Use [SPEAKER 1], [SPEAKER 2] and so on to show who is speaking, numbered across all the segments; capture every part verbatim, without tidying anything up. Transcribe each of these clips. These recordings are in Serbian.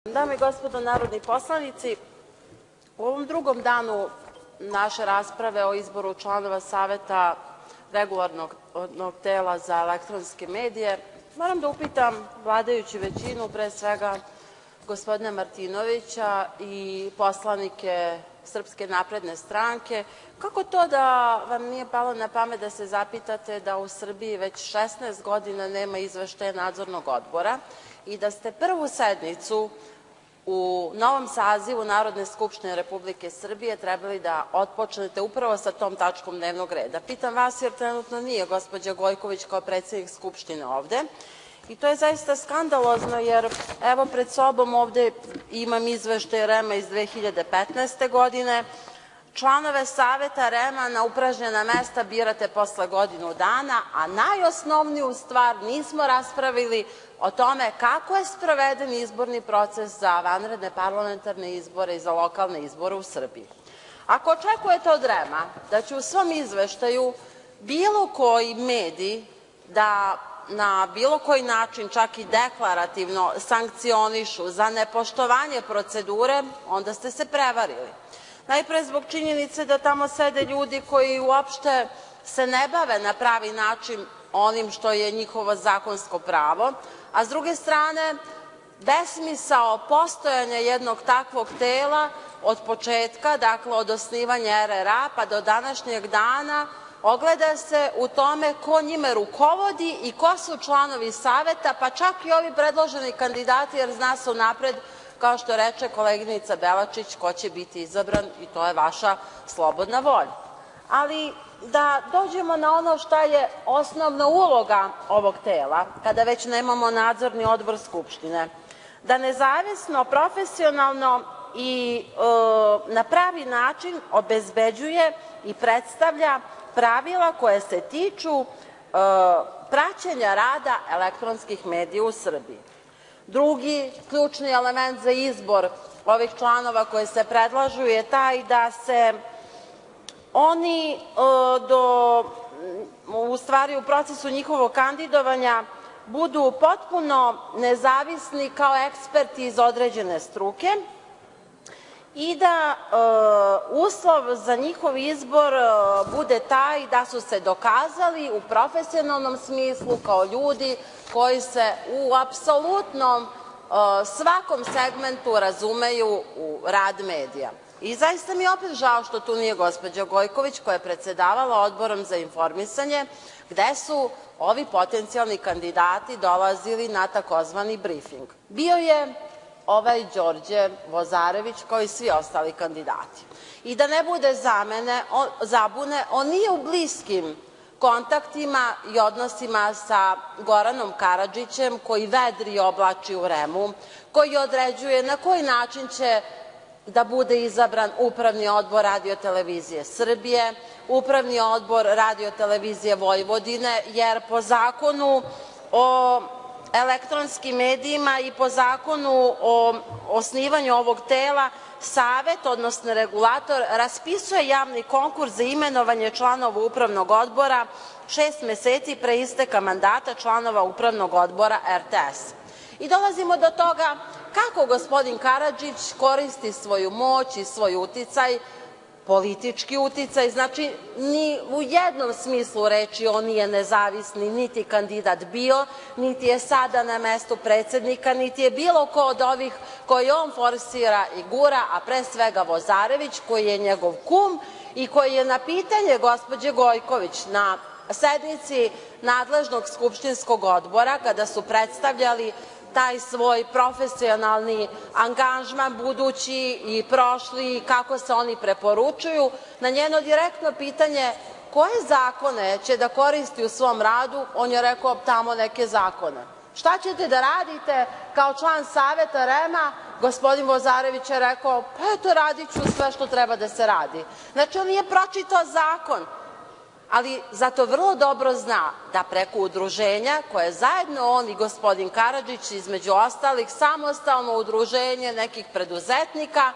[SPEAKER 1] Dame i gospodo narodni poslanici, u ovom drugom danu naše rasprave o izboru članova Saveta Regulatornog tela za elektronske medije, moram da upitam vladajuću većinu, pre svega gospodina Martinovića i poslanike Srpske napredne stranke, kako to da vam nije palo na pamet da se zapitate da u Srbiji već šesnaest godina nema izveštaja Nadzornog odbora i da ste prvu sednicu u novom sazivu Narodne skupštine Republike Srbije trebali da otpočnete upravo sa tom tačkom dnevnog reda? Pitam vas jer trenutno nije gospođa Gojković kao predsednik Skupštine ovde i to je zaista skandalozno jer evo pred sobom ovde imam izveštaj R E M-a iz dve hiljade petnaeste. godine. Članove Saveta R E M-a na upražnjena mesta birate posle godinu dana, a najosnovniju stvar nismo raspravili o tome kako je sproveden izborni proces za vanredne parlamentarne izbore i za lokalne izbore u Srbiji. Ako očekujete od R E M-a da će u svom izveštaju bilo koji medij da na bilo koji način, čak i deklarativno, sankcionišu za nepoštovanje procedure, onda ste se prevarili. Najpre zbog činjenice da tamo sede ljudi koji uopšte se ne bave na pravi način onim što je njihovo zakonsko pravo, a s druge strane besmisao postojanja jednog takvog tela od početka, dakle od osnivanja R R A pa do današnjeg dana, ogleda se u tome ko njime rukovodi i ko su članovi Saveta, pa čak i ovi predloženi kandidati, jer zna se unapred, kao što reče koleginica Belačić, ko će biti izabran i to je vaša slobodna volja. Ali da dođemo na ono šta je osnovna uloga ovog tela, kada već nemamo nadzorni odbor Skupštine, da nezavisno, profesionalno i e, na pravi način obezbeđuje i predstavlja pravila koje se tiču e, praćenja rada elektronskih medija u Srbiji. Drugi ključni element za izbor ovih članova koje se predlažu je taj da se oni do, u stvari u procesu njihovog kandidovanja budu potpuno nezavisni kao eksperti iz određene struke i da e, uslov za njihov izbor e, bude taj da su se dokazali u profesionalnom smislu kao ljudi koji se u apsolutnom e, svakom segmentu razumeju u rad medija. I zaista mi je opet žao što tu nije gospođa Gojković koja je predsedavala Odborom za informisanje, gde su ovi potencijalni kandidati dolazili na takozvani brifing. Bio je ovaj Đorđe Vozarević kao i svi ostali kandidati. I da ne bude zamene, on, zabune, on nije u bliskim kontaktima i odnosima sa Goranom Karadžićem koji vedri i oblači u R E M-u, koji određuje na koji način će da bude izabran Upravni odbor Radio-televizije Srbije, Upravni odbor Radio-televizije Vojvodine, jer po zakonu o elektronskim medijima i po zakonu o osnivanju ovog tela Savet, odnosno regulator, raspisuje javni konkurs za imenovanje članova Upravnog odbora šest meseci pre isteka mandata članova Upravnog odbora R T S. I dolazimo do toga kako gospodin Karadžić koristi svoju moć i svoj uticaj, politički uticaj, znači ni u jednom smislu reči on nije nezavisni niti kandidat bio, niti je sada na mestu predsednika, niti je bilo ko od ovih koji on forsira i gura, a pre svega Vozarević koji je njegov kum i koji je na pitanje gospođe Gojković na sednici nadležnog skupštinskog odbora, kada su predstavljali taj svoj profesionalni angažman, budući i prošli, kako se oni preporučuju, na njeno direktno pitanje koje zakone će da koristi u svom radu, on je rekao tamo neke zakone. Šta ćete da radite kao član Saveta R E M-a? Gospodin Vozarević je rekao, pa eto radit ću sve što treba da se radi. Znači on nije pročitao zakon, ali zato vrlo dobro zna da preko udruženja koje zajedno on i gospodin Karadžić, između ostalih samostalno udruženje nekih preduzetnika,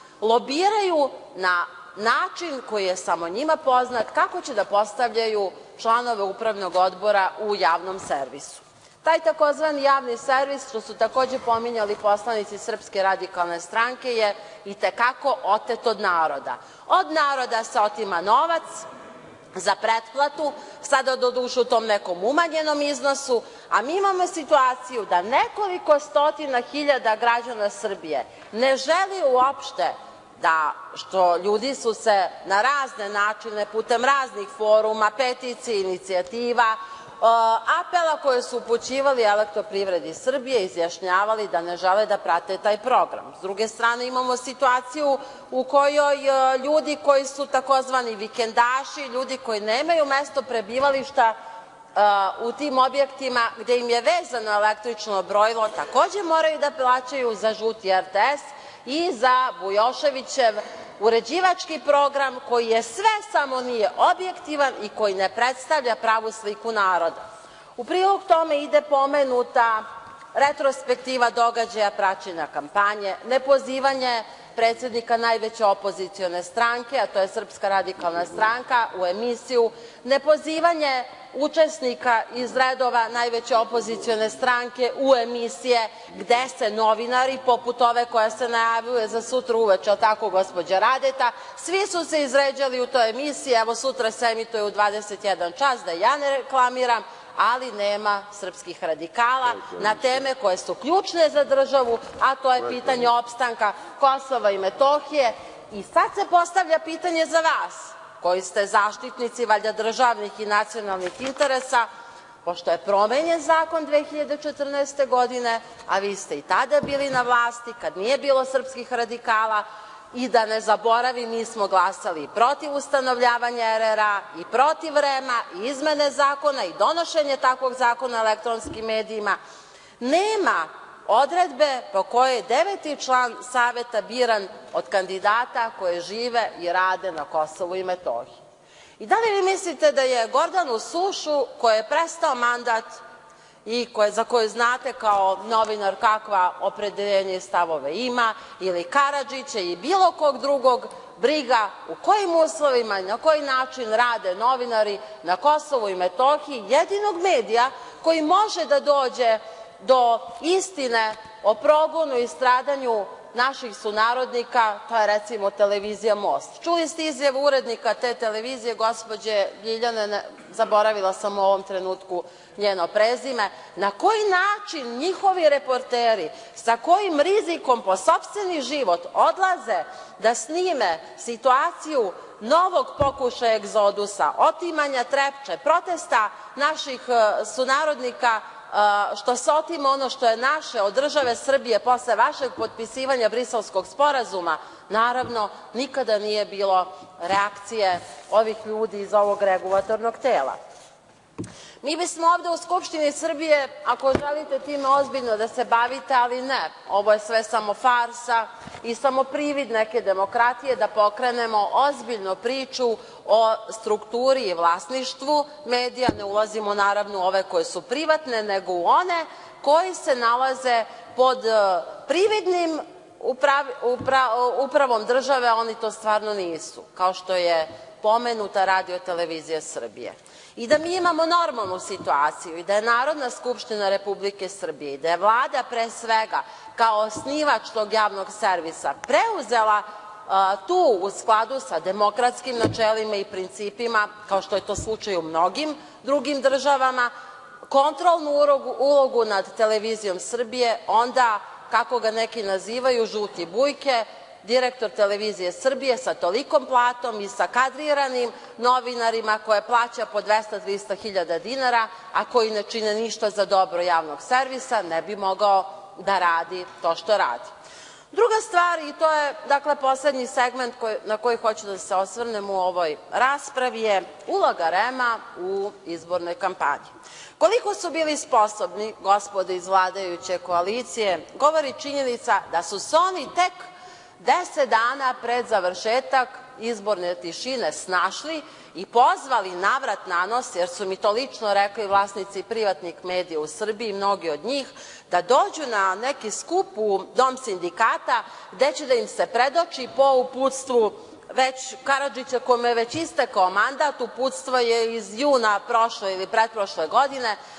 [SPEAKER 1] lobiraju na način koji je samo njima poznat kako će da postavljaju članove Upravnog odbora u javnom servisu. Taj takozvani javni servis, što su takođe pominjali poslanici Srpske radikalne stranke, je i te kako otet od naroda. Od naroda se otima novac za pretplatu, sada doduše u tom nekom umanjenom iznosu, a mi imamo situaciju da nekoliko stotina hiljada građana Srbije ne želi uopšte da, što ljudi su se na razne načine, putem raznih foruma, peticija, inicijativa, apela koje su upućivali Elektroprivredi Srbije, izjašnjavali da ne žele da prate taj program. S druge strane, imamo situaciju u kojoj ljudi koji su takozvani vikendaši, ljudi koji nemaju mesto prebivališta u tim objektima gde im je vezano električno brojilo, takođe moraju da plaćaju za žuti er te es i za Bujoševićev uređivački program koji je sve samo nije objektivan i koji ne predstavlja pravu sliku naroda. U prilog tome ide pomenuta retrospektiva događaja praćenja kampanje, nepozivanje predsednika najveće opozicione stranke, a to je Srpska radikalna stranka, u emisiju, nepozivanje učesnika iz redova najveće opozicione stranke u emisije gde se novinari, poput ove koja se najavljuje za sutra uveče, ali tako gospođa Radeta, svi su se izređali u toj emisiji, evo sutra se emituje u dvadeset jedan čas, da ja ne reklamiram, ali nema srpskih radikala na teme koje su ključne za državu, a to je pitanje opstanka Kosova i Metohije. I sad se postavlja pitanje za vas, koji ste zaštitnici valjda državnih i nacionalnih interesa, pošto je promenjen zakon dve hiljade četrnaeste. godine, a vi ste i tada bili na vlasti, kad nije bilo srpskih radikala, i da ne zaboravim, mi smo glasali i protiv ustanovljavanja er er a i protiv er e ma i izmene zakona i donošenje takvog zakona o elektronskim medijima, nema odredbe po kojoj je deveti član Saveta biran od kandidata koje žive i rade na Kosovu i Metohiji. I da li vi mislite da je Gordanu Sušu, kojoj je prestao mandat i za koju znate kao novinar kakva opredeljenja i stavove ima, ili Karadžića i bilo kog drugog, briga u kojim uslovima i na koji način rade novinari na Kosovu i Metohiji, jedinog medija koji može da dođe do istine o progonu i stradanju naših sunarodnika, to je recimo televizija Most. Čuli ste izjavu urednika te televizije, gospođe Ljiljane, zaboravila sam u ovom trenutku njeno prezime, na koji način njihovi reporteri, sa kojim rizikom po sopstveni život odlaze da snime situaciju novog pokušaja egzodusa, otimanja Trepče, protesta naših sunarodnika što se otima ono što je naše od države Srbije posle vašeg potpisivanja Briselskog sporazuma, naravno, nikada nije bilo reakcije ovih ljudi iz ovog regulatornog tela. Mi bismo ovde u Skupštini Srbije, ako želite time ozbiljno da se bavite, ali ne, ovo je sve samo farsa i samo privid neke demokratije, da pokrenemo ozbiljno priču o strukturi i vlasništvu medija, ne ulazimo naravno u ove koje su privatne, nego u one koji se nalaze pod prividnim upravom države, a oni to stvarno nisu, kao što je pomenuta Radio-televizija Srbije. I da mi imamo normalnu situaciju i da je Narodna skupština Republike Srbije i da je Vlada pre svega kao osnivač tog javnog servisa preuzela tu u skladu sa demokratskim načelima i principima, kao što je to slučaj u mnogim drugim državama, kontrolnu ulogu nad Televizijom Srbije, onda, kako ga neki nazivaju, žuti bujke, direktor Televizije Srbije sa tolikom platom i sa kadriranim novinarima koje plaća po dvesta do trista hiljada dinara, a koji ne čine ništa za dobro javnog servisa, ne bi mogao da radi to što radi. Druga stvar, i to je dakle poslednji segment na koji hoću da se osvrnem u ovoj raspravi, je uloga er e ma u izbornoj kampanji. Koliko su bili sposobni, gospode iz vladajuće koalicije, govori činjenica da su se oni tek deset dana pred završetak izborne tišine snašli i pozvali navrat nanos, jer su mi to lično rekli vlasnici privatnih medija u Srbiji, mnogi od njih, da dođu na neki skup u Dom sindikata gde će da im se predoči po uputstvu već Karadžića, kome je već istekao mandat, uputstvo je iz juna prošle ili pretprošle godine,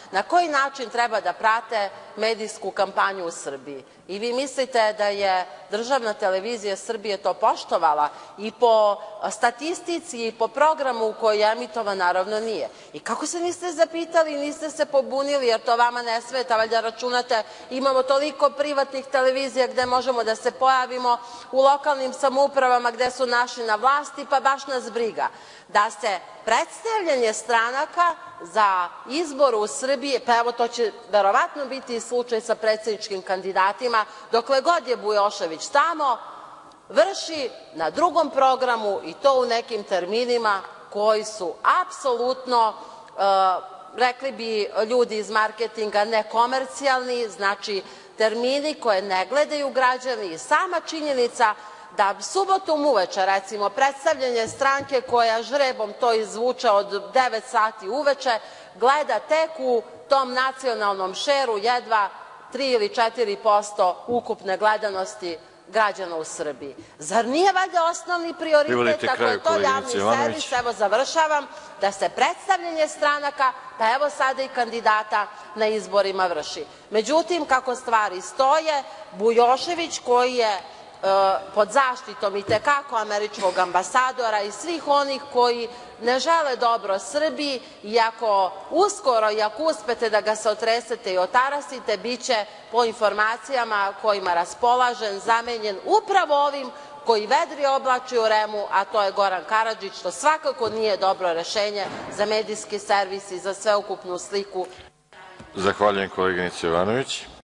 [SPEAKER 1] na koji način treba da prate medijsku kampanju u Srbiji. I vi mislite da je državna televizija Srbije to poštovala i po statistici i po programu koji je emitovan, naravno nije. I kako se niste zapitali, niste se pobunili, jer to vama ne smeta, valjda računate, imamo toliko privatnih televizija gde možemo da se pojavimo u lokalnim samoupravama gde su naši na vlasti, pa baš nas briga. Da se predstavljanje stranaka za izbor u Srbiji, pa evo to će verovatno biti i slučaj sa predsedničkim kandidatima, dokle god je Bujošević tamo, vrši na drugom programu i to u nekim terminima koji su apsolutno, rekli bi ljudi iz marketinga, nekomercijalni, znači termini koje ne gledaju građani i sama činjenica da subotom uveče, recimo, predstavljanje stranke koja žrebom to izvuče od devet sati uveče, gleda tek u tom nacionalnom šeru jedva tri ili četiri posto ukupne gledanosti građana u Srbiji. Zar nije valjda osnovni prioritet, ako je to javni servis, evo završavam, da se predstavljanje stranaka, pa evo sada i kandidata na izborima vrši. Međutim, kako stvari stoje, Bujošević koji je pod zaštitom i te kako američkog ambasadora i svih onih koji ne žele dobro Srbiji, i ako uskoro i ako uspete da ga se otresete i otarasite, biće po informacijama kojima raspolažem zamenjen upravo ovim koji vedri oblači u R E M-u, a to je Goran Karadžić, što svakako nije dobro rešenje za medijski servis i za sveukupnu sliku.
[SPEAKER 2] Zahvaljujem koleginici Jovanović.